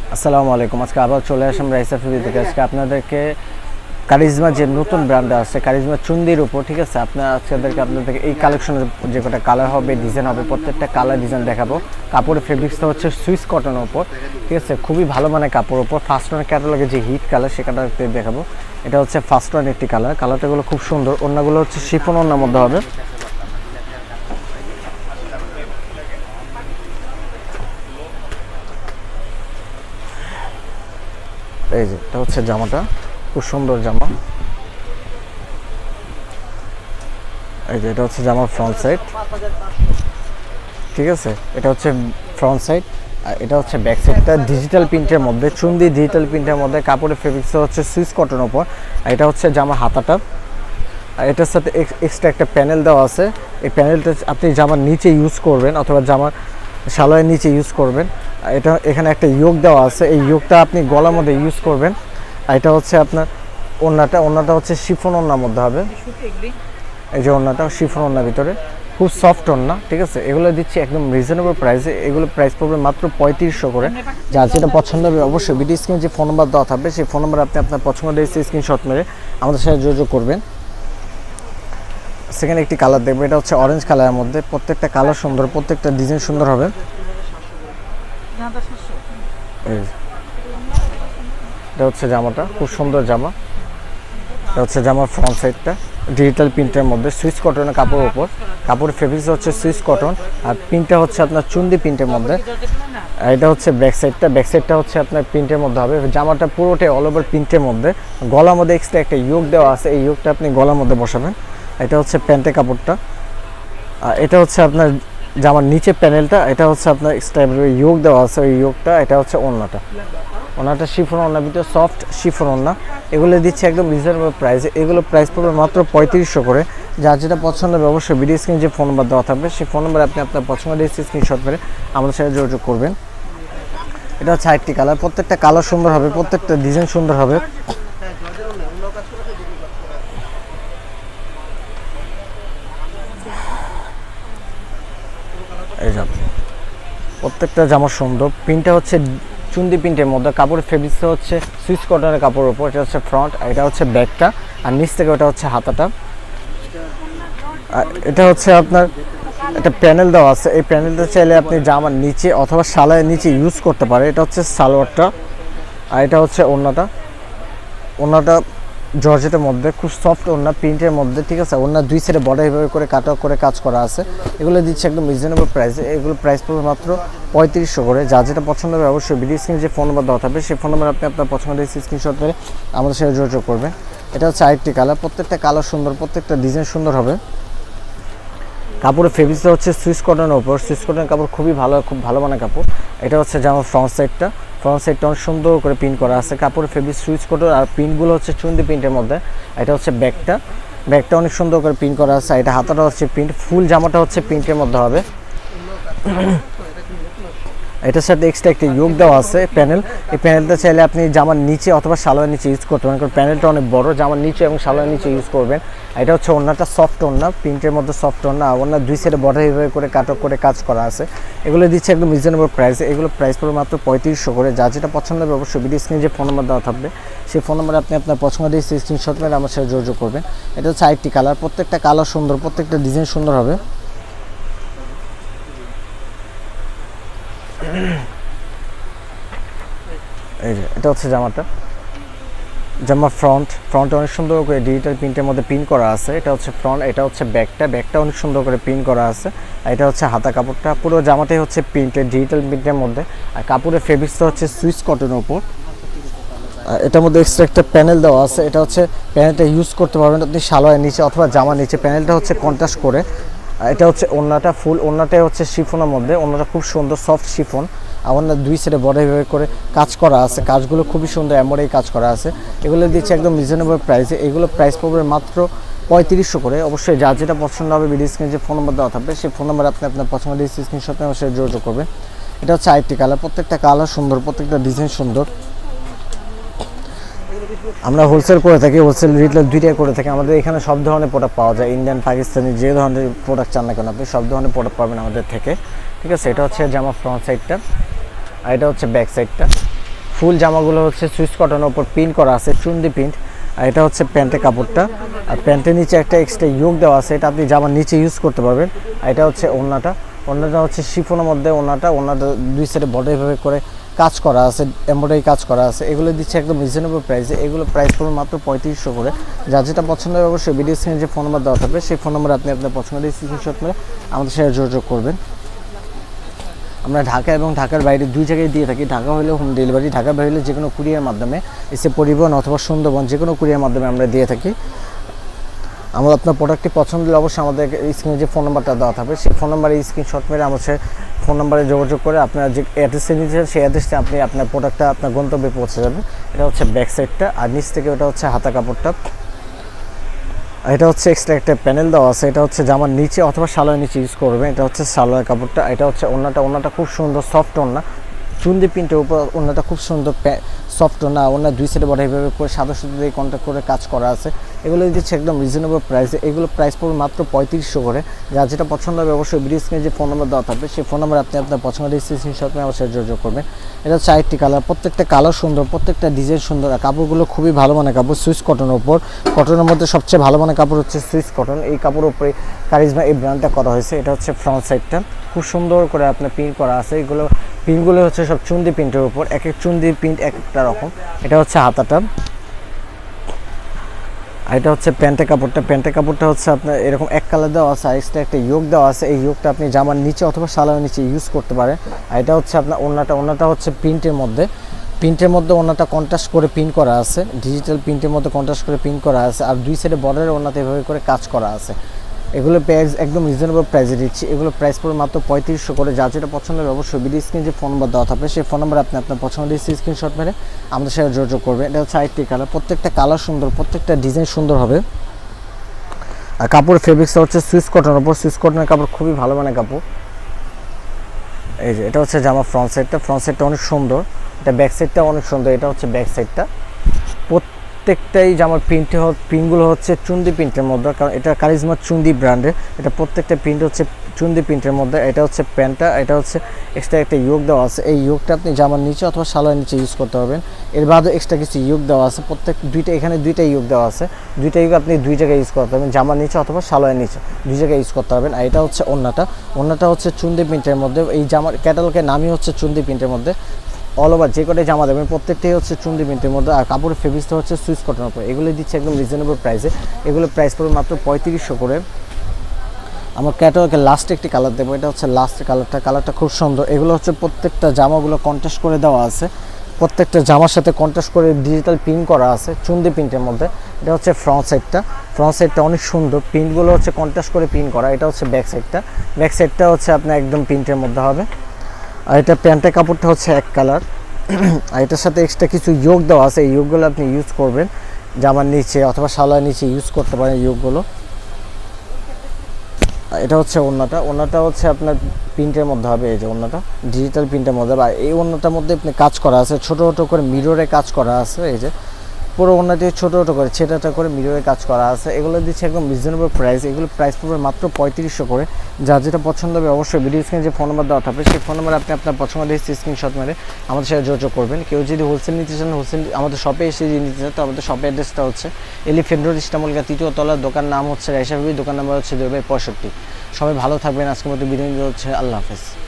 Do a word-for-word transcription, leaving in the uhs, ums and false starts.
আসসালামু আলাইকুম। আজকে আবার চলে আসলাম রাইসা ফিরি থেকে। আজকে আপনাদেরকে কারিজমা যে নতুন ব্র্যান্ড আছে কারিজমা চুন্দির উপর, ঠিক আছে, আপনার আজকেদেরকে আপনাদেরকে এই কালেকশনের যে কটা কালার হবে, ডিজাইন হবে, প্রত্যেকটা কালার ডিজাইন দেখাবো। কাপড়ের ফেব্রিক্সটা হচ্ছে সুইস কটনের উপর, ঠিক আছে, খুবই ভালো মানের কাপড়ের উপর। ফার্স্ট ওয়ান ক্যাটালগে যে হিট কালার সে কালারটা দেখাবো। এটা হচ্ছে ফার্স্ট ওয়ান একটি কালার, কালারটাগুলো খুব সুন্দর। ওড়নাগুলো হচ্ছে শিফন ওড়নার মধ্যে হবে। এই যে এটা হচ্ছে জামাটা, খুব সুন্দর জামা। এই যে এটা হচ্ছে জামার ফ্রন্ট সাইড, ঠিক আছে, এটা হচ্ছে ফ্রন্ট সাইড। আর এটা হচ্ছে ব্যাক সাইডটা ডিজিটাল প্রিন্টের মধ্যে, চুন্দি ডিজিটাল প্রিন্টের মধ্যে। কাপড়ের ফেব্রিক্স হচ্ছে সুইস কটন উপর। আর এটা হচ্ছে জামার হাতাটা। আর এটার সাথে এক্সট্রা একটা প্যানেল দেওয়া আছে। এই প্যানেলটা আপনি জামার নিচে ইউজ করবেন অথবা জামার শালোয়ারের নিচে ইউজ করবেন। এটা এখানে একটা ইয়োগ দেওয়া আছে, এই ইয়োগটা আপনি গলার মধ্যে ইউজ করবেন। আর এটা হচ্ছে আপনার ওড়নাটা, ওড়নাটা হচ্ছে শিফন ওড়নার মধ্যে হবে। এই যে ওড়নাটা শিফন ওড়নার ভিতরে, খুব সফট ওড়না, ঠিক আছে। এগুলো দিচ্ছি একদম রিজনেবল প্রাইসে। এগুলো প্রাইস পড়বে মাত্র পঁয়ত্রিশশো করে। যার যেটা পছন্দ হবে অবশ্যই ভিডিও স্ক্রিনে যে ফোন নাম্বার দেওয়া থাকবে সেই ফোন নাম্বারে আপনি আপনার পছন্দের স্ক্রিনশট মেরে আমাদের সাথে যোগাযোগ করবেন। সেখানে একটি কালার দেখবো, এটা হচ্ছে অরেঞ্জ কালারের মধ্যে। প্রত্যেকটা কালার সুন্দর, প্রত্যেকটা ডিজাইন সুন্দর হবে। এটা হচ্ছে জামাটা, খুব সুন্দর জামা। এটা হচ্ছে জামার ফ্রন্ট সাইডটা ডিজিটাল প্রিন্টের মধ্যে, সুইস কটনের কাপড়ের উপর। কাপড়ের ফেব্রিক্স হচ্ছে সুইস কটন, আর প্রিন্টটা হচ্ছে আপনার চুন্দি প্রিন্টের মধ্যে। আর এটা হচ্ছে ব্যাক সাইডটা, ব্যাক সাইডটা হচ্ছে আপনার প্রিন্টের মধ্যে হবে। জামাটা পুরোটাই অল ওভার প্রিন্টের মধ্যে। গলার মধ্যে এক্সট্রা একটা ইয়োগ দেওয়া আছে, এই ইয়োগটা আপনি গলার মধ্যে বসাবেন। এটা হচ্ছে প্যান্টের কাপড়টা। আর এটা হচ্ছে আপনার জামার নিচে প্যানেলটা, এটা হচ্ছে আপনার এক্সট্রা ইয়োগ দেওয়া আছে, ওই ইয়োগটা। এটা হচ্ছে ওড়নাটা, ওড়নাটা শিফন ওড়নার ভিতরে সফট শিফন ওড়না। এগুলো দিচ্ছে একদম রিজনেবল প্রাইসে। এগুলো প্রাইস পড়বে মাত্র পঁয়ত্রিশশো করে। যার যেটা পছন্দ হবে অবশ্যই ভিডিও স্ক্রিনে যে ফোন নাম্বার দেওয়া থাকবে সেই ফোন নাম্বারে আপনি আপনার পছন্দের স্ক্রিনশট করে আমাদের সাথে যোগাযোগ করবেন। এটা হচ্ছে আরেকটি কালার, প্রত্যেকটা কালার সুন্দর হবে, প্রত্যেকটা ডিজাইন সুন্দর হবে। এই যে প্রত্যেকটা জামা সুন্দর। প্রিন্টটা হচ্ছে চুন্দি প্রিন্টের মধ্যে। কাপড়ের ফেব্রিক্সটা হচ্ছে সুইস কটনের কাপড়ের উপর। এটা হচ্ছে ফ্রন্ট, এটা হচ্ছে ব্যাকটা, আর নিচ থেকে ওটা হচ্ছে হাতাটা। আর এটা হচ্ছে আপনার একটা প্যানেল দেওয়া আছে, এই প্যানেলটা চাইলে আপনি জামার নিচে অথবা শালায়ের নিচে ইউজ করতে পারে। এটা হচ্ছে সালোয়ারটা, আর এটা হচ্ছে ওড়নাটা। ওড়নাটা জর্জেটের মধ্যে, খুব সফট ওড়না প্রিন্টের মধ্যে, ঠিক আছে। ওড়না দুই সাইডে বর্ডার এভাবে করে কাট করে কাজ করা আছে। এগুলো দিচ্ছে একদম রিজনেবল প্রাইসে। এগুলো প্রাইস পড়বে মাত্র পঁয়ত্রিশশো করে। যার যেটা পছন্দ হবে অবশ্যই ভিডিও স্ক্রিনে যে ফোন নাম্বার দেওয়া থাকবে সেই ফোন নাম্বার আপনি আপনার পছন্দের স্ক্রিনশট করে আমাদের সাথে যোগাযোগ করবেন। এটা হচ্ছে আরেকটি কালার, প্রত্যেকটা কালার সুন্দর, প্রত্যেকটা ডিজাইন সুন্দর হবে। কাপড়ের ফেব্রিক্সটা হচ্ছে সুইস কটনের উপর। সুইস কটনের কাপড় খুবই ভালো, খুব ভালো মানের কাপড়। এটা হচ্ছে জামার ফ্রন্ট সাইডটা, ফ্রন্ট সাইডটা অনেক সুন্দর করে প্রিন্ট করা আছে। কাপড়ের ফেব্রিক সুইচ কটন, আর প্রিন্টগুলো হচ্ছে চুন্দি প্রিন্টের মধ্যে। এটা হচ্ছে ব্যাকটা, ব্যাকটা অনেক সুন্দর করে প্রিন্ট করা আছে। এটা হাতাটা হচ্ছে প্রিন্ট, ফুল জামাটা হচ্ছে প্রিন্টের মধ্যে হবে। এটার সাথে এক্সট্রা একটা ইয়োগ দেওয়া আছে প্যানেল। এই প্যানেলটা চাইলে আপনি জামার নিচে অথবা শালোয়ার নিচে ইউজ করতে পারেন, কারণ প্যানেলটা অনেক বড়। জামার নিচে এবং শালোয়ার নিচে ইউজ করবেন। এটা হচ্ছে ওড়নাটা সফট ওড়না, প্রিন্টের মধ্যে সফট ওড়না। ওড়না দুই সাইডে বর্ডার এভাবে করে কাটক করে কাজ করা আছে। এগুলো দিচ্ছে একদম রিজনেবল প্রাইসে। এগুলো প্রাইস পড়বে মাত্র পঁয়ত্রিশশো করে। যা যেটা পছন্দ হবে অবশ্যই ভিডিও স্ক্রিনে যে ফোন নাম্বার দেওয়া থাকবে সেই ফোন নাম্বারে আপনি আপনার পছন্দের স্ক্রিনশট মেরে আমার সাথে যোগাযোগ করবেন। এটা হচ্ছে আরেকটি কালার, প্রত্যেকটা কালার সুন্দর, প্রত্যেকটা ডিজাইন সুন্দর হবে। এই যে এটা হচ্ছে জামাটা, জামার ফ্রন্ট, ফ্রন্ট অনেক সুন্দর করে ডিজিটাল প্রিন্টের মধ্যে প্রিন্ট করা আছে। এটা হচ্ছে ফ্রন্ট, এটা হচ্ছে ব্যাকটা, ব্যাকটা অনেক সুন্দর করে প্রিন্ট করা আছে। আর এটা হচ্ছে হাতা কাপড়টা, পুরো জামাটাই হচ্ছে প্রিন্টেড ডিজিটাল প্রিন্টের মধ্যে। আর কাপড়ের ফেব্রিক্সটা হচ্ছে সুইস কটনের উপর। এটার মধ্যে এক্সট্রা একটা প্যানেল দেওয়া আছে। এটা হচ্ছে প্যানেলটা ইউজ করতে পারবেন আপনি শালোয়ারের নিচে অথবা জামার নিচে। প্যানেলটা হচ্ছে কন্ট্রাস্ট করে। এটা হচ্ছে ওড়নাটা, ফুল ওড়নাটাই হচ্ছে শিফনের মধ্যে। ওড়নাটা খুব সুন্দর সফট শিফন। আমার দুই সাইডে বর্ডার এভাবে করে কাজ করা আছে, কাজগুলো খুবই সুন্দর এমব্রয়ডারি কাজ করা আছে। এগুলো দিচ্ছে একদম রিজনেবল প্রাইসে। এগুলো প্রাইস পড়বে মাত্র পঁয়ত্রিশশো করে। অবশ্যই যার যেটা পছন্দ হবে ভিডিও স্ক্রিনে যে ফোন নাম্বার দেওয়া থাকবে সেই ফোন নাম্বার আপনি আপনার পছন্দের স্ক্রিনশটে আমার সাথে যোগাযোগ করবেন। এটা হচ্ছে আরেকটি কালার, প্রত্যেকটা কালার সুন্দর, প্রত্যেকটা ডিজাইন সুন্দর। আমরা হোলসেল করে থাকি, হোলসেল রিটেল দুইটাই করে থাকি। আমাদের এখানে সব ধরনের প্রোডাক্ট পাওয়া যায়, ইন্ডিয়ান, পাকিস্তানি, যে ধরনের প্রোডাক্ট চান না কেন আপনি সব ধরনের প্রোডাক্ট পাবেন আমাদের থেকে, ঠিক আছে। এটা হচ্ছে জামা ফ্রন্ট সাইডটা, আর এটা হচ্ছে ব্যাক সাইডটা। ফুল জামাগুলো হচ্ছে সুইস কটনের উপর প্রিন্ট করা আছে, চুন্দি প্রিন্ট। আর এটা হচ্ছে প্যান্টের কাপড়টা, আর প্যান্টের নিচে একটা এক্সট্রা ইয়োগ দেওয়া আছে, এটা আপনি জামার নিচে ইউজ করতে পারবেন। আর এটা হচ্ছে ওড়নাটা, ওড়নাটা হচ্ছে শিফনের মধ্যে ওড়নাটা, ওড়নাটা দুই সাইডে বর্ডার এভাবে করে কাজ করা আছে, এমব্রয়ডারি কাজ করা আছে। এগুলো দিচ্ছে একদম রিজনেবল প্রাইসে, এগুলো প্রাইস পড়বে মাত্র পঁয়ত্রিশশো করে। যার যেটা পছন্দ হবে অবশ্যই ভিডিও স্ক্রিনে যে ফোন নাম্বার দেওয়া থাকবে সেই ফোন নাম্বারে আপনি আপনার পছন্দের স্ক্রিনশট মেরে আমাদের সাথে যোগাযোগ করবেন। আমরা ঢাকা এবং ঢাকার বাইরে দুই জায়গায় দিয়ে থাকি। ঢাকা হলে হোম ডেলিভারি, ঢাকার বাইরে হলে যে কোনো কুরিয়ার মাধ্যমে, এসে পরিবহন অথবা সুন্দরবন যে কোনো কুরিয়ার মাধ্যমে আমরা দিয়ে থাকি। আমরা আপনার প্রোডাক্টটি পছন্দ হলে অবশ্যই আমাদের স্ক্রিনে যে ফোন নাম্বারটা দেওয়া থাকবে সেই ফোন নাম্বারে স্ক্রিনশট মেরে আমাদের ফোন নাম্বারে যোগাযোগ করে আপনার যে অ্যাড্রেসে নিয়েছেন সেই অ্যাড্রেসে আপনি আপনার প্রোডাক্টটা আপনার গন্তব্যে পৌঁছে যাবেন। এটা হচ্ছে ব্যাক সাইডটা, আর নিচ থেকে ওটা হচ্ছে হাতা কাপড়টা। এটা হচ্ছে এক্সট্রা একটা প্যানেল দেওয়া আছে, এটা হচ্ছে জামার নিচে অথবা সালোয়ার নিচে ইউজ করবেন। এটা হচ্ছে সালোয়ার কাপড়টা, এটা হচ্ছে ওড়নাটা, ওড়নাটা খুব সুন্দর সফট ওড়না, চুন্দি প্রিন্টের উপর ওড়নাটা খুব সুন্দর সফট ওড়না। ওড়না দুই সাইডে বড় এইভাবে করে সাদা সুতো দিয়ে কন্ট্যাক্ট করে কাজ করা আছে। এগুলো দিচ্ছে একদম রিজনেবল প্রাইসে, এগুলো প্রাইস পড়বে মাত্র পঁয়ত্রিশশো করে। যার যেটা পছন্দ হবে অবশ্যই ভিডিও স্ক্রিনে যে ফোন নাম্বার দেওয়া থাকবে সেই ফোন নাম্বার আপনি আপনার পছন্দের স্ক্রিনশট নিয়ে অবশ্যই যোগাযোগ করবেন। এটা হচ্ছে আরেকটি কালার, প্রত্যেকটা কালার সুন্দর, প্রত্যেকটা ডিজাইন সুন্দর। আর কাপড়গুলো খুবই ভালো মানের কাপড়, সুইস কটনের উপর। কটনের মধ্যে সবচেয়ে ভালো মানের কাপড় হচ্ছে সুইস কটন, এই কাপড়ের উপরে কারিজমা এই ব্র্যান্ডটা করা হয়েছে। এটা হচ্ছে ফ্রন্ট সাইডটা, খুব সুন্দর করে আপনার প্রিন্ট করা আছে। এগুলো প্রিন্টগুলো হচ্ছে সব চুন্দি প্রিন্টের উপর, এক এক চুন্দি প্রিন্ট এক একটা রকম। এটা হচ্ছে হাতাটা, আর এটা হচ্ছে প্যান্টের কাপড়টা। প্যান্টের কাপড়টা হচ্ছে আপনার এরকম এক কালার দেওয়া আছে, আর এক্সট্রা একটা ইয়োগ দেওয়া আছে। এই ইয়োগটা আপনি জামার নিচে অথবা সালোয়ারের নিচে ইউজ করতে পারেন। আর এটা হচ্ছে আপনার ওড়নাটা, ওড়নাটা হচ্ছে প্রিন্টের মধ্যে, প্রিন্টের মধ্যে ওড়নাটা কন্ট্রাস্ট করে প্রিন্ট করা আছে, ডিজিটাল প্রিন্টের মধ্যে কন্ট্রাস্ট করে প্রিন্ট করা আছে। আর দুই সাইডে বর্ডারের ওড়নাতে এভাবে করে কাজ করা আছে। এগুলো প্রাইস একদম রিজনেবল প্রাইসে দিচ্ছি, এগুলো প্রাইস পড়বে মাত্র পঁয়ত্রিশশো করে। যার যেটা পছন্দ হবে অবশ্যই ভিডিও স্ক্রিনে যে ফোন নাম্বার দেওয়া থাকবে সেই ফোন নাম্বারে আপনি আপনার পছন্দের স্ক্রিনশট মেরে আমাদের সাথে যোগাযোগ করবেন। এটা হচ্ছে আরেকটি কালার, প্রত্যেকটা কালার সুন্দর, প্রত্যেকটা ডিজাইন সুন্দর হবে। আর কাপড় ফেব্রিক্সটা হচ্ছে সুইস কটনের উপর, সুইস কটনের কাপড় খুবই ভালো মানের কাপড়। এই যে এটা হচ্ছে জামা ফ্রন্ট সাইডটা, ফ্রন্ট সাইডটা অনেক সুন্দর, এটা ব্যাক সাইডটা অনেক সুন্দর। এটা হচ্ছে ব্যাক সাইডটা, প্রত্যেকটাই জামার প্রিন্ট প্রিন্টগুলো হচ্ছে চুন্দি প্রিন্টের মধ্যে, কারণ এটা কারিজমা চুন্দি ব্র্যান্ডের। এটা প্রত্যেকটা প্রিন্ট হচ্ছে চুন্দি প্রিন্টের মধ্যে। এটা হচ্ছে প্যান্টটা, এটা হচ্ছে এক্সট্রা একটা ইয়োগ দেওয়া আছে। এই ইয়োগটা আপনি জামার নিচে অথবা সালোয়ারের নিচে ইউজ করতে পারবেন। এর বাদে এক্সট্রা কিছু ইয়োগ দেওয়া আছে, প্রত্যেক দুইটা, এখানে দুইটা ইয়োগ দেওয়া আছে। দুইটা ইয়োগ আপনি দুই জায়গায় ইউজ করতে পারবেন, জামার নিচে অথবা সালোয়ারের নিচে দুই জায়গায় ইউজ করতে পারবেন। আর এটা হচ্ছে ওড়নাটা, ওড়নাটা হচ্ছে চুন্দি প্রিন্টের মধ্যে। এই জামার ক্যাটালগের নামই হচ্ছে চুন্দি প্রিন্টের মধ্যে। অল ওভার যে কটাই জামা দেবেন প্রত্যেকটাই হচ্ছে চুন্দি প্রিন্টের মধ্যে। আর কাপড়ের ফেব্রিক্সটা হচ্ছে সুইস কটনের উপর। এগুলো দিচ্ছে একদম রিজনেবল প্রাইসে, এগুলো প্রাইস পড়বে মাত্র পঁয়ত্রিশশো করে। আমার ক্যাটালগে লাস্ট একটি কালার দেবো, এটা হচ্ছে লাস্ট কালারটা, কালারটা খুব সুন্দর। এগুলো হচ্ছে প্রত্যেকটা জামাগুলো কন্ট্রাস্ট করে দেওয়া আছে, প্রত্যেকটা জামার সাথে কন্ট্রাস্ট করে ডিজিটাল প্রিন্ট করা আছে চুন্দি প্রিন্টের মধ্যে। এটা হচ্ছে ফ্রন্ট সাইডটা, ফ্রন্ট সাইডটা অনেক সুন্দর, প্রিন্টগুলো হচ্ছে কন্ট্রাস্ট করে প্রিন্ট করা। এটা হচ্ছে ব্যাক সাইডটা, ব্যাক সাইডটা হচ্ছে আপনার একদম প্রিন্টের মধ্যে হবে। আর এটা প্যান্টের কাপড়টা হচ্ছে এক কালার, আর এটার সাথে এক্সট্রা কিছু ইয়োগ দেওয়া আছে। এই ইয়োগগুলো আপনি ইউজ করবেন জামার নিচে অথবা সালোয়ার নিচে ইউজ করতে পারেন ইয়োগগুলো। এটা হচ্ছে ওড়নাটা, ওড়নাটা হচ্ছে আপনার প্রিন্টের মধ্যে হবে, এই যে ওড়নাটা ডিজিটাল প্রিন্টের মধ্যে। বা এই ওড়নাটার মধ্যে আপনি কাজ করা আছে, ছোটো ছোটো করে মিররে কাজ করা আছে। এই যে পুরো ওড়নাটি ছোটো ছোটো করে ছেটাটা করে মিররে কাজ করা আছে। এগুলো দিচ্ছে একদম রিজনেবল প্রাইস, এগুলো প্রাইস পড়বে মাত্র পঁয়ত্রিশশো করে। যার যেটা পছন্দ হবে অবশ্যই ভিডিও স্ক্রিনে যে ফোন নাম্বার দেওয়া থাকবে সেই ফোন নাম্বার আপনি আপনার পছন্দের স্ক্রিনশট মেরে আমাদের সাথে যোগাযোগ করবেন। কেউ যদি হোলসেল নিতে চান, হোলসেল আমাদের শপে এসে যদি নিতে চান তো আমাদের শপের অ্যাড্রেসটা হচ্ছে এলিফ্যান্ট রোড ইস্টামুলকা তৃতীয় তলার, দোকান নাম হচ্ছে রাইসা বিবি, দোকান নাম্বার হচ্ছে দুই বাই পঁয়ষট্টি। সবাই ভালো থাকবেন, আজকের মতো বিদায় নিতে হচ্ছে, আল্লাহ হাফেজ।